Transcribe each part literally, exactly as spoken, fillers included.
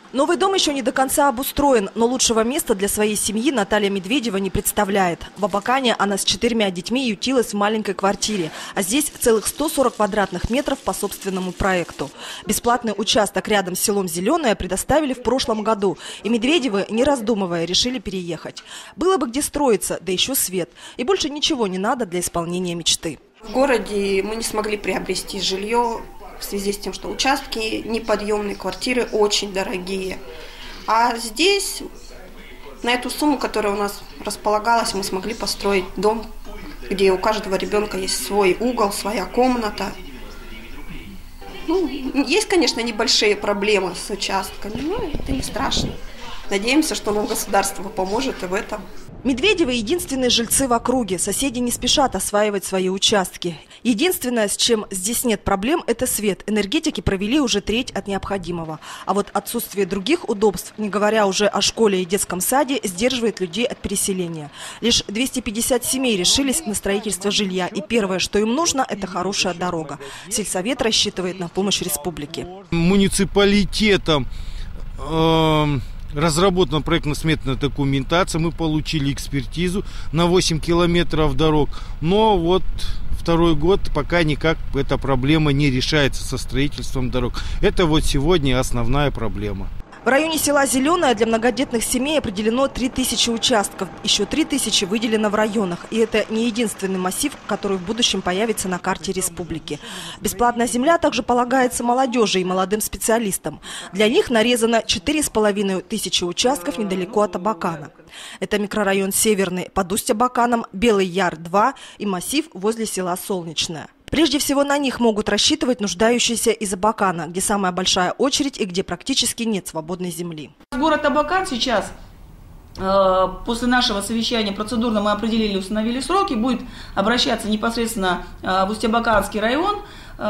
Новый дом еще не до конца обустроен, но лучшего места для своей семьи Наталья Медведева не представляет. В Абакане она с четырьмя детьми ютилась в маленькой квартире, а здесь целых сто сорок квадратных метров по собственному проекту. Бесплатный участок рядом с селом Зеленое предоставили в прошлом году, и Медведевы, не раздумывая, решили переехать. Было бы где строиться, да еще свет, и больше ничего не надо для исполнения мечты. В городе мы не смогли приобрести жилье в связи с тем, что участки неподъемные, квартиры очень дорогие. А здесь, на эту сумму, которая у нас располагалась, мы смогли построить дом, где у каждого ребенка есть свой угол, своя комната. Ну, есть, конечно, небольшие проблемы с участками, но это не страшно. Надеемся, что нам государство поможет и в этом. Медведевы – единственные жильцы в округе. Соседи не спешат осваивать свои участки. Единственное, с чем здесь нет проблем, это свет. Энергетики провели уже треть от необходимого. А вот отсутствие других удобств, не говоря уже о школе и детском саде, сдерживает людей от переселения. Лишь двести пятьдесят семей решились на строительство жилья. И первое, что им нужно, это хорошая дорога. Сельсовет рассчитывает на помощь республики. Муниципалитетом э разработана проектно-сметная документация, мы получили экспертизу на восемь километров дорог, но вот второй год пока никак эта проблема не решается со строительством дорог. Это вот сегодня основная проблема. В районе села Зеленое для многодетных семей определено три тысячи участков. Еще три тысячи выделено в районах. И это не единственный массив, который в будущем появится на карте республики. Бесплатная земля также полагается молодежи и молодым специалистам. Для них нарезано четыре с половиной тысячи участков недалеко от Абакана. Это микрорайон Северный под Усть-Абаканом, Белый Яр-два и массив возле села Солнечное. Прежде всего на них могут рассчитывать нуждающиеся из Абакана, где самая большая очередь и где практически нет свободной земли. Город Абакан сейчас, э, после нашего совещания процедурно мы определили, установили сроки, будет обращаться непосредственно э, в Усть-Абаканский район,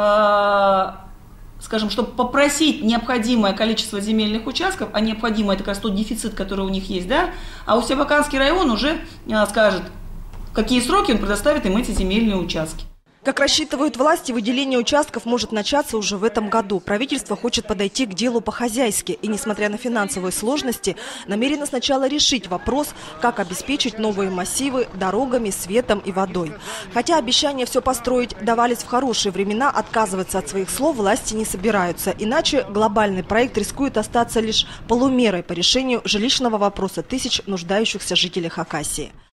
э, скажем, чтобы попросить необходимое количество земельных участков, а необходимое это как раз тот дефицит, который у них есть, да, а Усть-Абаканский район уже э, скажет, какие сроки он предоставит им эти земельные участки. Как рассчитывают власти, выделение участков может начаться уже в этом году. Правительство хочет подойти к делу по-хозяйски и, несмотря на финансовые сложности, намерено сначала решить вопрос, как обеспечить новые массивы дорогами, светом и водой. Хотя обещания все построить давались в хорошие времена, отказываться от своих слов власти не собираются. Иначе глобальный проект рискует остаться лишь полумерой по решению жилищного вопроса тысяч нуждающихся жителей Хакасии.